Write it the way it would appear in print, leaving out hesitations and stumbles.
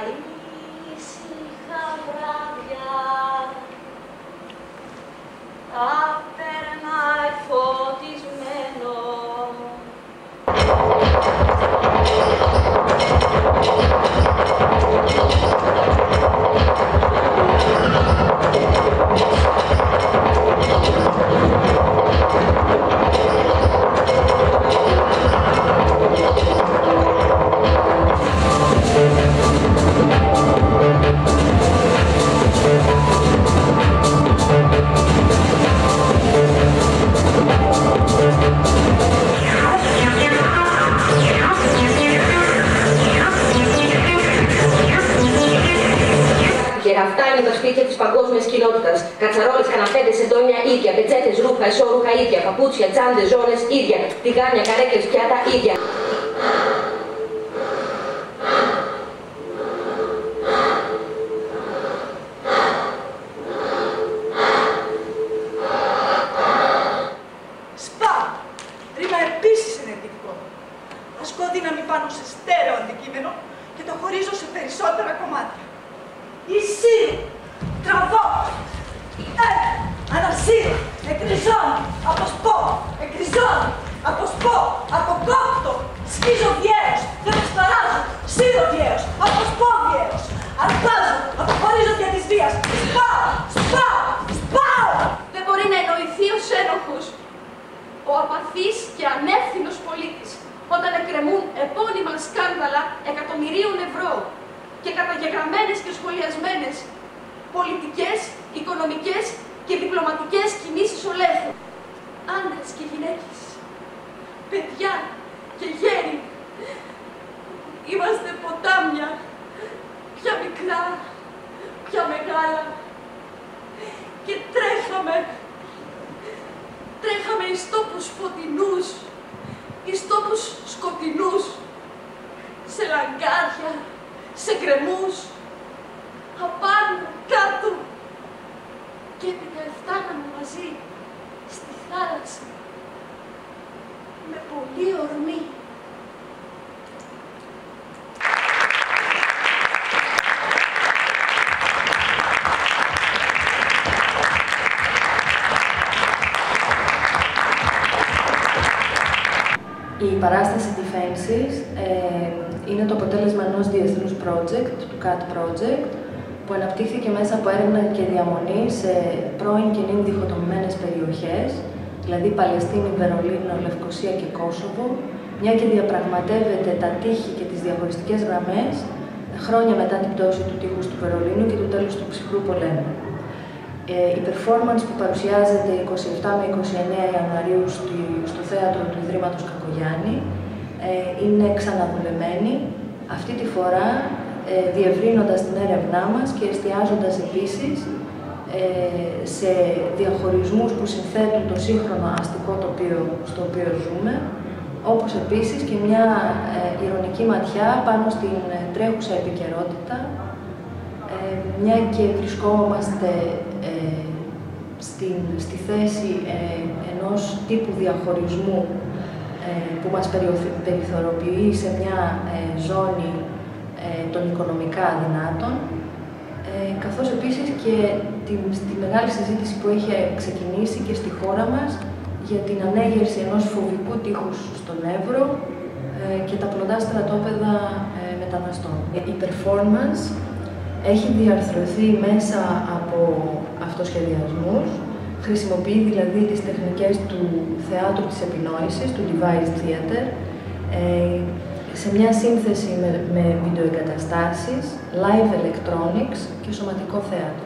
ήσυχα βράδια τα περνάει φωτισμένο. Αυτά είναι τα σπίτια της παγκόσμιας κοινότητας. Κατσαρόλες, καναπέδες, εντόνια, ίδια. Πετσέτες, ρούχα, εσώρουχα, ίδια. Παπούτσια, τσάντες, ζώνες, ίδια. Τηγάνια, καρέκλες, πιάτα, ίδια. Σπα! Ρήμα επίσης ενεργητικό. Ασκώ δύναμη πάνω σε στέρεο αντικείμενο και το χωρίζω σε περισσότερα κομμάτια. Ισύρω, τραβώ, ανασύρω, εκριζώνω, αποσπώ, εκριζώνω, αποσπώ, αποκόπτω, σκίζω βιαίως, δεν προσπαράζω, σύρω βιαίως, αποσπώ βιαίως, αρπάζω, αποχωρίζω δια της βίας, σπάω, σπάω, σπάω. Δεν μπορεί να εννοηθεί ως ένοχος ο απαθής και ανεύθυνος πολίτης όταν εκκρεμούν επώνυμα σκάνδαλα εκατομμυρίων ευρώ και καταγεγραμμένες και σχολιασμένες πολιτικές, οικονομικές και διπλωματικές κινήσεις ολέθου. Άντρες και γυναίκες, παιδιά και γέροι, είμαστε ποτάμια, πια μικρά, πια μεγάλα, και τρέχαμε εις τόπους φωτεινούς, εις τόπους σκοτεινούς, σε λαγκάρια, σε γκρεμούς, απάνω, κάτω, και έπειτα φτάναμε μαζί στη θάλασσα με πολύ ορμή. Η παράσταση Defenses είναι το αποτέλεσμα ενός διεθνούς project, του CAT Project, που αναπτύχθηκε μέσα από έρευνα και διαμονή σε πρώην και νυν διχοτομημένες περιοχές, δηλαδή Παλαιστίνη, Βερολίνο, Λευκοσία και Κόσοβο, μια και διαπραγματεύεται τα τείχη και τις διαχωριστικές γραμμές χρόνια μετά την πτώση του τείχους του Βερολίνου και του τέλους του ψυχρού πολέμου. Η performance που παρουσιάζεται 27 με 29 Ιανουαρίου στο θέατρο του Ιδρύματος Κακογιάννη είναι ξαναδουλεμένη, αυτή τη φορά διευρύνοντας την έρευνά μας και εστιάζοντας επίσης σε διαχωρισμούς που συνθέτουν το σύγχρονο αστικό τοπίο στο οποίο ζούμε, όπως επίσης και μια ειρωνική ματιά πάνω στην τρέχουσα επικαιρότητα, μια και βρισκόμαστε στη θέση ενός τύπου διαχωρισμού που μας περιθωριοποιεί σε μια ζώνη των οικονομικά αδυνάτων, καθώς επίσης και στη μεγάλη συζήτηση που έχει ξεκινήσει και στη χώρα μας για την ανέγερση ενός φοβικού τείχους στον Εύρο και τα πλωτά στρατόπεδα μεταναστών. Η performance έχει διαρθρωθεί μέσα από αυτοσχεδιασμούς, χρησιμοποιεί δηλαδή τις τεχνικές του θεάτρου της επινόησης, του devised theater, σε μια σύνθεση με βιντεοεγκαταστάσεις, live electronics και σωματικό θέατρο.